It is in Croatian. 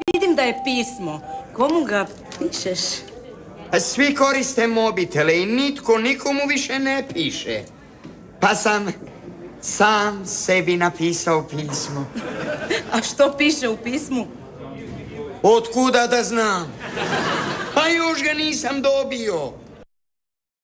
vidim da je pismo. Komu ga pišeš? Svi koriste mobitele i nitko nikomu više ne piše. Pa sam sebi napisao pismo. A što piše u pismu? Otkuda da znam? Pa još ga nisam dobio.